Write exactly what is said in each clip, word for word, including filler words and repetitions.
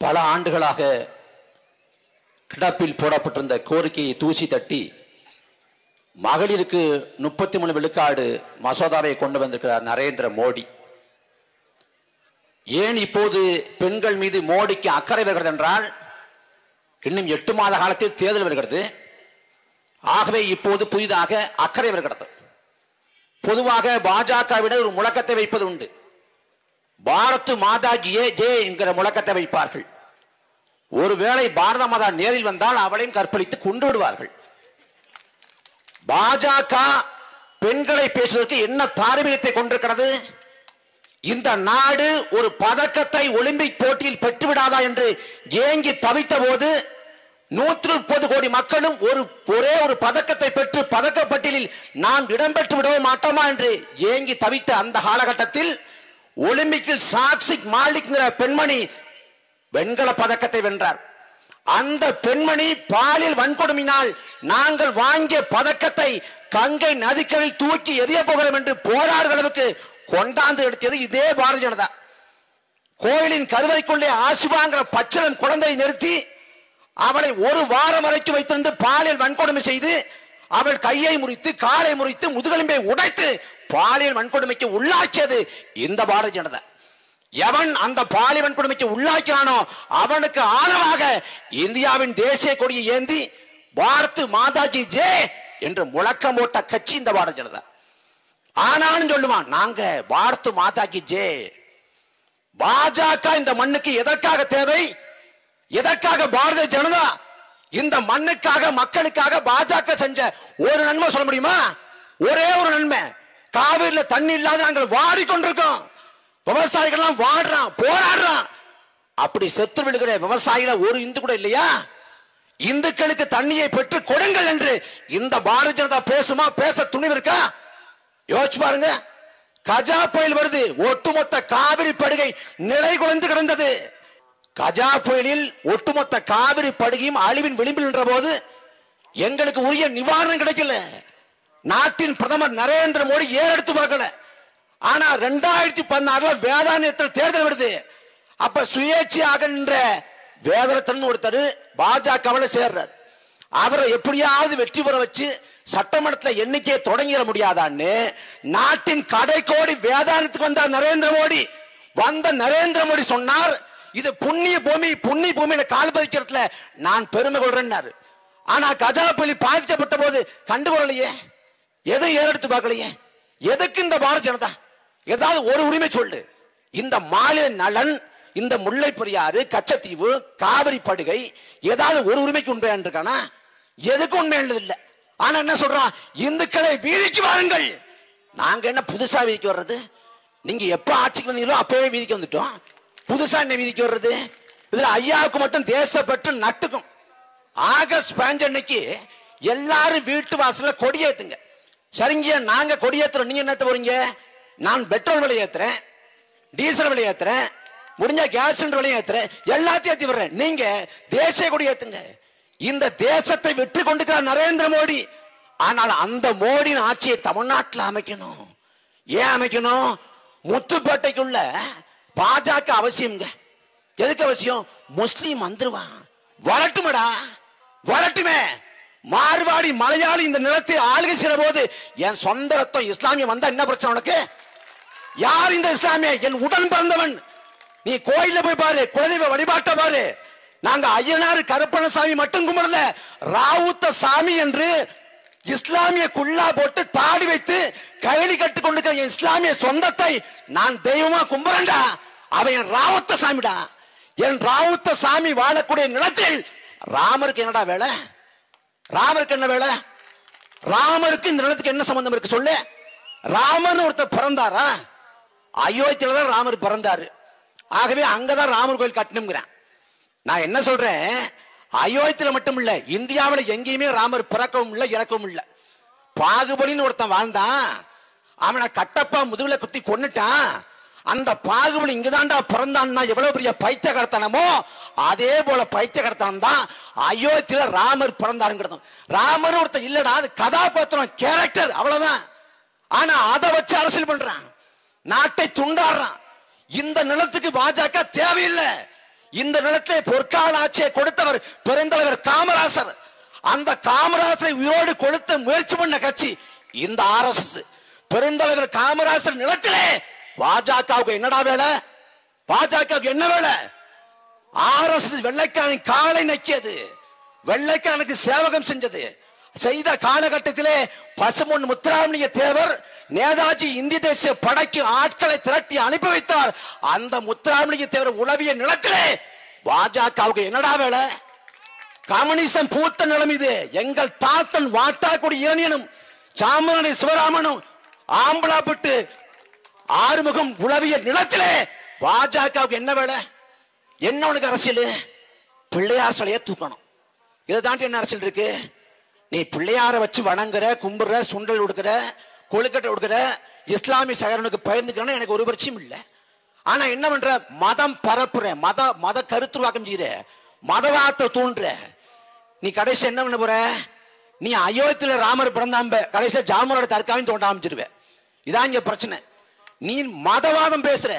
பல ஆண்டுகளாக கிடப்பில் போடப்பட்டிருந்த கோரிக்கையை தூசி தட்டி மகளிருக்கு முப்பத்தி மூணு விழுக்காடு மசோதாவை கொண்டு வந்திருக்கிறார் நரேந்திர மோடி. ஏன் இப்போது பெண்கள் மீது மோடிக்கு அக்கறை வருகிறது என்றால், இன்னும் எட்டு மாத காலத்தில் தேர்தல் வருகிறது. ஆகவே இப்போது புதிதாக அக்கறை வருகிறது. பொதுவாக பாஜகவிட ஒரு முழக்கத்தை வைப்பது உண்டு. பாரத் மாதா ஜியே ஜே என்கிற முழக்கத்தை வைப்பார்கள். ஒருவேளை பாரத மாதா நேரில் வந்தால் அவளையும் கற்பழித்து கொண்டு விடுவார்கள். பாஜக பெண்களை பேசுவதற்கு என்ன தார்மீகத்தை கொண்டிருக்கிறது? இந்த நாடு ஒரு பதக்கத்தை ஒலிம்பிக் போட்டியில் பெற்றுவிடாதா என்று ஏங்கி தவித்த போது நூற்று முப்பது கோடி மக்களும் ஒரு ஒரே ஒரு பதக்கத்தை பெற்று பதக்க பட்டியலில் நாம் இடம்பெற்று விடவே மாட்டோமா என்று ஏங்கி தவித்த அந்த காலகட்டத்தில் ஒலிம்பிக்கில் சாக்ஷிக் மாலிக் பெண்மணி வெண்கல பதக்கத்தை வென்றார். அந்த பெண்மணி பாலியல் வன்கொடுமையினால் நாங்கள் வாங்கிய பதக்கத்தை கங்கை நதிக்கரையில் தூக்கி எரிய போகிறோம் என்று போராடுகிற அளவுக்கு கொண்டாந்து எடுத்தது இதே பாரதிய ஜனதா. கோயிலின் கருவறைக்குள்ளே ஆசுபாங்கிற பச்சளம் குழந்தையை நிறுத்தி அவளை ஒரு வாரம் வரைக்கும் வைத்திருந்து பாலியல் வன்கொடுமை செய்து அவள் கையை முறித்து காலை முறித்து முதுகெலும்பை உடைத்து பாலியல் வன்கொடுமைக்கு உள்ளாக்கியது இந்த பாரதிய ஜனதா. எவன் அந்த பாலியல் வன்கொடுமைக்கு உள்ளாக்கினானோ அவனுக்கு ஆதரவாக இந்தியாவின் தேசிய கொடியை ஏந்தி பாரத் மாதாஜி ஜே என்று முழக்கம் போட்ட கட்சி இந்த பாரதிய ஜனதா. ஆனாலும் சொல்லுவான், நாங்க பாரத் மாதாஜி ஜே. பாஜக இந்த மண்ணுக்கு எதற்காக தேவை? எதற்காக பாரதிய ஜனதா இந்த மண்ணுக்காக மக்களுக்காக பாஜக செஞ்ச ஒரு நன்மை சொல்ல முடியுமா? ஒரே ஒரு நன்மை. காவிரியில தண்ணி இல்லாத நாங்கள் வாடிக்கொண்டிருக்கோம். விவசாயிகள் எல்லாம் வாடுறான், போராடுறான். அப்படி செத்து விழுகிற விவசாயிகள் ஒரு இந்து கூட இல்லையா? இந்துக்களுக்கு தண்ணியை பெற்று கொடுங்கள் என்று இந்த பாரதிய ஜனதா பேசுமா? பேச துணிவு இருக்கா? யோசிச்சு பாருங்க. கஜா புயல் வருது, ஒட்டுமொத்த காவிரி படுகை நிலை குலைந்து கிடந்தது. கஜா புயலில் ஒட்டுமொத்த காவிரி படுகையும் அழிவின் விளிம்பில் நின்ற போது எங்களுக்கு உரிய நிவாரணம் கிடைக்கல. நாட்டின் பிரதமர் நரேந்திர மோடி ஏறெடுத்து பார்க்கல. ஆனா ரெண்டாயிரத்தி பதினாறுல வேதாரண்யத்தில் தேர்தல் வருது. அப்ப சுயேட்சையாக நின்ற வேதாரத்தன் ஒருத்தர் பாஜகவில் சேர்றார். அவரை எப்படியாவது வெற்றி பெற வச்சு சட்டமன்றத்தில் எண்ணிக்கையை தொடங்கிட முடியாதான்னு நாட்டின் கடைக்கோடி வேதாரத்துக்கு வந்தார் நரேந்திர மோடி. வந்த நரேந்திர மோடி சொன்னார், இது புண்ணிய பூமி, புண்ணிய பூமியில கால் பதிக்கிறதுல நான் பெருமை கொள்றேன்னாரு. ஆனா கஜா புயல் பாதிக்கப்பட்ட போது கண்டுகொள்ளலையே, எதுவும் ஏறெடுத்து பார்க்கலையே. எதுக்கு இந்த பாரதிய ஜனதா? ஏதாவது ஒரு உரிமை சொல்லு. இந்த மாநில நலன், இந்த முல்லை பெரியாறு, கச்சத்தீவு, காவிரி படுகை ஏதாவது ஒரு உரிமைக்கு உண்மையான இருக்கானா? எதுக்கு உண்மையானது இல்லை. ஆனா என்ன சொல்றான்? இந்துக்களை வீதிக்கு வாருங்கள். நாங்க என்ன புதுசா வீதிக்கு வர்றது? நீங்க எப்ப ஆட்சிக்கு வந்தீங்களோ அப்பவே வீதிக்கு வந்துட்டோம். புதுசா என்ன வீதிக்கு வர்றது? இதுல ஐயாவுக்கு மட்டும் தேசப்பற்று நட்டுக்கும். ஆகஸ்ட் பதினஞ்சு அன்னைக்கு எல்லாரும் வீட்டு வாசல்ல கொடியேத்துங்க. சரிங்க, நாங்க கொடியேத்துறோம், நீங்க என்ன போறீங்க? நான் பெட்ரோல் விலை ஏத்துறேன், டீசல் விலை ஏத்துறேன், முடிஞ்ச கேஸ் சிலிண்டர் விலை ஏத்துறேன், எல்லாத்தையும் ஏத்தி வர்றேன். நீங்க தேசிய கொடி ஏத்துங்க. இந்த தேசத்தை விட்டு கொண்டிருக்கிறார் நரேந்திர மோடி. ஆனால் அந்த மோடியின் ஆட்சியை தமிழ்நாட்டில் அமைக்கணும். ஏன் அமைக்கணும்? முத்துப்பேட்டைக்குள்ள பாஜக அவசியம்ங்க. எதுக்கு அவசியம்? முஸ்லீம் வந்துருவான். வரட்டுமடா, வரட்டுமே. மார்வாடி மலையாளி இந்த நிலத்தை ஆளுகை செய்த போது என் சொந்த ரத்தம் இஸ்லாமிய வந்தா என்ன பிரச்சனை உனக்கு? யார் இந்த இஸ்லாமிய? என் உடன் பிறந்தவன். நீ கோயில போய் பாரு, குலதெய்வ வழிபாட்ட பாரு. நாங்க ஐயனார் கருப்பணசாமி மட்டும் கும்பிடல, ராவுத்த சாமி என்று இஸ்லாமிய குல்லா போட்டு தாடி வைத்து கைலி கட்டு கொண்டு இஸ்லாமிய சொந்தத்தை நான் தெய்வமா கும்பிடா. அவன் ராவுத்த சாமிடா. என் ராவுத்த சாமி வாழக்கூடிய நிலத்தில் ராமருக்கு என்னடா வேலை? ராமருக்கு என்ன வேலை? ராமருக்கு இந்த நிலத்துக்கு என்ன சம்பந்தம் இருக்கு சொல்லு? ராமன் ஒருத்தர் பிறந்தாரா? அயோத்தியில தான் ராமர் பிறந்தாரு. ஆகவே அங்கதான் ராமர் கோயில் கட்டணுங்கிறேன். நான் என்ன சொல்றேன், அயோத்தியில மட்டும் இல்ல, இந்தியாவில் எங்கேயுமே ராமர் பிறக்கவும் இல்லை இறக்கவும் இல்லை. பாகுபலின்னு ஒருத்தன் வாழ்ந்தான், அவனை கட்டப்பா முதுகுல குத்தி கொன்னுட்டான். அந்த பாகுபலி இங்கதான்டா பிறந்தான்னா எவ்வளவு பெரிய பைத்தியக்காரத்தனமோ அதே போல பைத்தியக்காரத்தனம் தான் அயோத்தியில ராமர் பிறந்தாருங்கிறது. ராமர் ஒருத்தன் இல்லடா, அது கதாபாத்திரம், கேரக்டர், அவ்வளவுதான். ஆனா அதை வச்சு அரசியல் பண்றான், நாட்டை துண்டாடுறான். இந்த நிலத்துக்கு பாஜக தேவையில்லை. இந்த நிலத்தை பொற்கால ஆட்சியை கொடுத்தவர் பெருந்தலைவர் காமராசர். அந்த காமராசரை உயிரோடு கொளுத்த முயற்சி பண்ண கட்சி இந்த ஆர் எஸ் எஸ். பெருந்தலைவர் காமராசர் நிலத்திலே பாஜகவுக்கு என்னடா வேலை? பாஜகவுக்கு என்ன வேலை? ஆர் எஸ் எஸ் வெள்ளைக்காரன் காலை நக்கியது, வெள்ளைக்காரனுக்கு சேவகம் செஞ்சது. செய்த காலகட்டத்திலே பசுமொன் முத்துராமலிங்க தேவர் நேதாஜி இந்திய தேசிய படைக்கு ஆட்களை திரட்டி அனுப்பி வைத்தார். அந்த முத்துராமலிங்க தேவர் உளவிய நிலத்திலே பாஜகவுக்கு என்னடா வேலை? கம்யூனிசம் பூத்த நிலம் இது. எங்கள் தாத்தன் வாட்டாக்குடி இரணியனும் சாமராணி சிவராமனும் ஆம்பலாப்பட்டு ஆறுமுகம் உளவிய நிலத்திலே பாஜகவுக்கு என்ன வேலை? என்ன உனக்கு அரசியல்? பிள்ளையார் சிலையை தூக்கணும். இதை தாண்டி என்ன அரசியல் இருக்கு? நீ பிள்ளையார வச்சு வணங்குற, கும்புற, சுண்டல் கொடுக்குற, கொழுக்கட்டை கொடுக்குற, இஸ்லாமிய சகரனுக்கு பகிர்ந்துக்கிறேன்னு எனக்கு ஒரு பிரச்சனையும் இல்லை. ஆனா என்ன பண்ற? மதம் பரப்புற, மத மத கருத்துருவாக்கம் செய்யற, மதவாதத்தை தூண்டுற. நீ கடைசி என்ன பண்ண போற? நீ அயோத்தியில ராமர் பிறந்தாம்ப கடைசியா ஜாமரோட தற்காவையும் தோண்ட ஆரம்பிச்சிருவ. இதான் இங்க பிரச்சனை. நீ மதவாதம் பேசுற.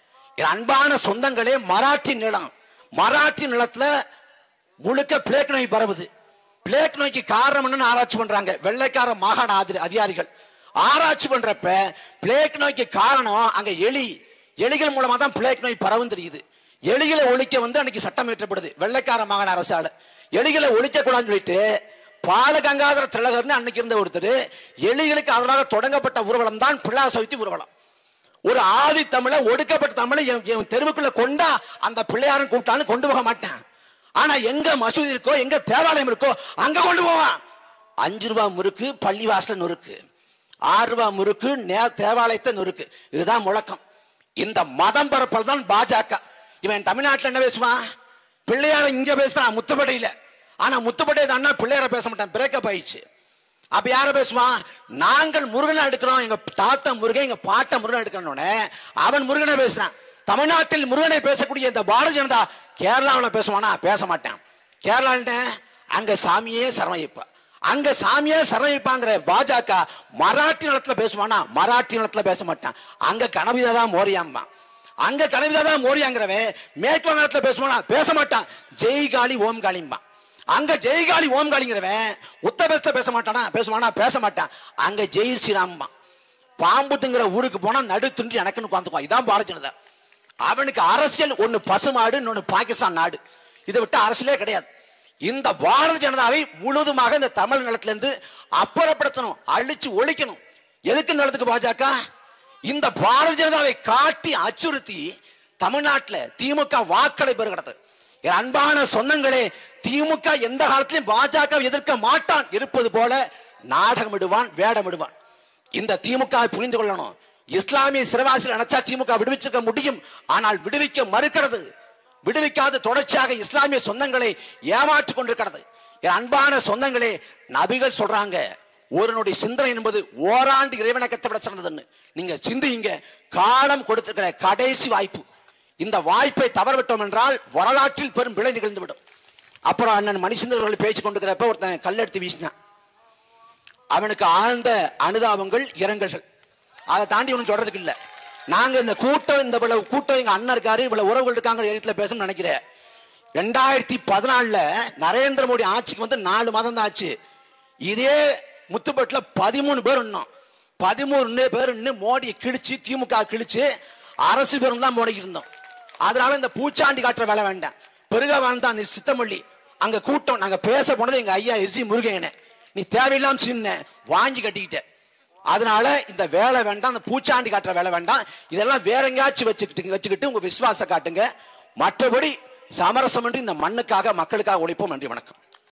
அன்பான சொந்தங்களே, மராட்டி நிலம், மராட்டி நிலத்துல முழுக்க பிளேக் நோய் பரவுது. பிளேக் நோய்க்கு காரணம் என்னன்னு ஆராய்ச்சி பண்றாங்க வெள்ளைக்கார மாகாண அதிகாரிகள். ஆராய்ச்சி பண்றப்ப பிளேக் நோய்க்கு காரணம் அங்க எலி, எலிகள் மூலமா தான் பிளேக் நோய் பரவும் தெரியுது. எலிகளை ஒழிக்க வந்து அன்னைக்கு சட்டம் இயற்றப்படுது வெள்ளைக்கார மாகாண அரசால. எலிகளை ஒழிக்க கூடாதுன்னு சொல்லிட்டு பாலகங்காதர திலகர்னு அன்னைக்கு இருந்த ஒருத்தர் எலிகளுக்கு அதனால தொடங்கப்பட்ட ஊர்வலம் தான் பிள்ளா சதுர்த்தி ஊர்வலம். ஒரு ஆதி தமிழ ஒடுக்கப்பட்ட தமிழை தெருவுக்குள்ள கொண்டா அந்த பிள்ளையாரும் கூப்பிட்டாலும் கொண்டு போக மாட்டான். ஆனா எங்க மசூதி இருக்கோ, எங்க தேவாலயம் இருக்கோ அங்க கொண்டு போவான். அஞ்சு ரூபாய் முறுக்கு பள்ளிவாசல நொறுக்கு, ஆறு ரூபாய் முறுக்கு தேவாலயத்தை நொறுக்கு. இதுதான் முழக்கம். இந்த மதம் பரப்பல் தான் பாஜக. இவன் தமிழ்நாட்டில் என்ன பேசுவான்? பிள்ளையார இங்க பேசுறான் முத்துப்படையில. ஆனா முத்துப்பட்டை தான் பிள்ளையார பேச மாட்டான், பிரேக்கப் ஆயிடுச்சு. அப்ப யார பேசுவான்? நாங்கள் முருகனை எடுக்கிறோம், எங்க தாத்தா முருகன், எங்க பாட்ட முருகன் எடுக்கணும்னு அவன் முருகனை பேசுறான். தமிழ்நாட்டில் முருகனை பேசக்கூடிய இந்த பாரதிய ஜனதா கேரளாவில் பேசுவானா? பேச மாட்டான். கேரளா அங்க சாமியே சரணைப்பா, அங்க சாமியே சரணைப்பாங்கிற பாஜக மராட்டி நிலத்துல பேசுவானா? மராட்டி நிலத்துல பேச மாட்டான். அங்க கனவிதா தான் மோரியாம்பா, அங்க கனவிதா தான் மோரியாங்கிறவன் மேற்கு வங்கத்துல பேசுவானா? பேச மாட்டான். ஜெய் காளி ஓம் காளிம்பா. அங்க ஜெய்காளி ஓம்காளிங்கிறவன் உத்தரப்பிரதேச பேச மாட்டானா? பேசுவானா? பேச மாட்டான். அங்க ஜெய் ஸ்ரீராம்பா. பாம்புத்துங்கிற ஊருக்கு போனா நடு துண்டி எனக்குன்னு உட்காந்துக்குவான். இதான் பாரதிய ஜனதா. அவனுக்கு அரசியல் ஒன்னு பசுமாடு, இன்னொன்னு பாகிஸ்தான் நாடு. இதை விட்டு அரசியலே கிடையாது. இந்த பாரதிய ஜனதாவை முழுவதுமாக இந்த தமிழ் நிலத்திலிருந்து அப்புறப்படுத்தணும், அழிச்சு ஒழிக்கணும். எதுக்கு நிலத்துக்கு பாஜக? இந்த பாரதிய ஜனதாவை காட்டி அச்சுறுத்தி தமிழ்நாட்டில் திமுக வாக்களை பெறுகிறது. அன்பான சொந்தங்களே, திமுக எந்த காலத்திலும் பாஜக எதிர்க்க மாட்டான். இருப்பது போல நாடகம் இடுவான், வேடம் இடுவான். இந்த திமுக புரிந்து கொள்ளணும். இஸ்லாமிய சிறைவாசிகள் நினைச்சா திமுக விடுவிச்சிருக்க முடியும், ஆனால் விடுவிக்க மறுக்கிறது. விடுவிக்காது தொடர்ச்சியாக இஸ்லாமிய சொந்தங்களை ஏமாற்றிக் கொண்டிருக்கிறது. அன்பான சொந்தங்களே, நபிகள் சொல்றாங்க, ஒருனுடைய சிந்தனை என்பது ஓராண்டு இறைவணக்கத்தை விட சிறந்ததுன்னு. நீங்க சிந்திங்க. காலம் கொடுத்திருக்கிற கடைசி வாய்ப்பு. இந்த வாய்ப்பை தவறவிட்டோம் என்றால் வரலாற்றில் பெரும் பிழை நிகழ்ந்துவிடும். அப்புறம் அண்ணன் மணிசந்திரர்கள் பேச்சு கொண்டிருக்கிறப்ப ஒருத்தன் கல்லெடுத்து வீசினான். அவனுக்கு ஆழ்ந்த அனுதாபங்கள், இரங்கல்கள். அதை தாண்டி ஒன்றும் சொல்றதுக்கு இல்லை. நாங்க இந்த கூட்டம், இந்த இவ்வளவு கூட்டம், எங்க அண்ணன் இருக்காரு, இவ்வளவு உறவுகள் இருக்காங்க இடத்துல பேசணும்னு நினைக்கிறேன். ரெண்டாயிரத்தி பதினாலுல நரேந்திர மோடி ஆட்சிக்கு வந்து நாலு மாதம் தான் ஆச்சு. இதே முத்துப்பட்டுல பதிமூணு பேர் இன்னும் பதிமூணு பேர் இன்னும் மோடியை கிழிச்சு, திமுக கிழிச்சு அரசு பேரும் தான் மோடிக்கு இருந்தோம். அதனால இந்த பூச்சாண்டி காட்டுற வேலை வேண்டாம். பெருக வாழ்ந்தான் அந்த சித்தமல்லி அங்க கூட்டம். நாங்க பேச போனது எங்க ஐயா எஸ்ஜி முருகன். நீ தேவையில்லாம சின்ன வாங்கி கட்டிக்கிட்ட. அதனால இந்த வேலை வேண்டாம், அந்த பூச்சாண்டி காட்டுற வேலை வேண்டாம். இதெல்லாம் வேற எங்கேயாச்சும் வச்சுக்கிட்டு வச்சுக்கிட்டு உங்க விசுவாசம் காட்டுங்க. மற்றபடி சமரசம் என்று இந்த மண்ணுக்காக மக்களுக்காக உழைப்போம். நன்றி, வணக்கம்.